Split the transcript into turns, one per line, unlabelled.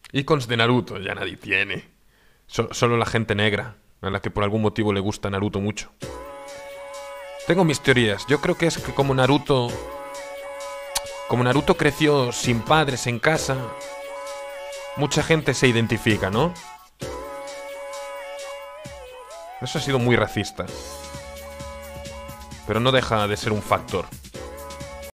Icons de Naruto ya nadie tiene. Solo la gente negra, a la que por algún motivo le gusta Naruto mucho. Tengo mis teorías. Yo creo que es que como Naruto creció sin padres en casa, mucha gente se identifica, ¿no? Eso ha sido muy racista. Pero no deja de ser un factor.